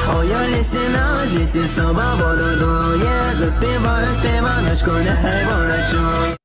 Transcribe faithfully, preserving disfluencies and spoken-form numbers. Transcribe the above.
О, я лісіна, з лісі собака вододоє, заспіваю, співаночку, нехай вона чує.